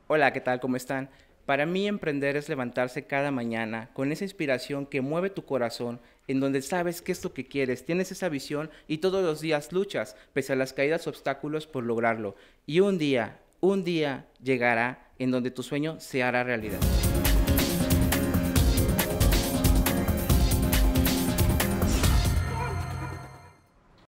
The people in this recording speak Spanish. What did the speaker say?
Hola, ¿qué tal? ¿Cómo están? Para mí emprender es levantarse cada mañana con esa inspiración que mueve tu corazón, en donde sabes qué es lo que quieres, tienes esa visión y todos los días luchas, pese a las caídas obstáculos por lograrlo. Y un día llegará en donde tu sueño se hará realidad.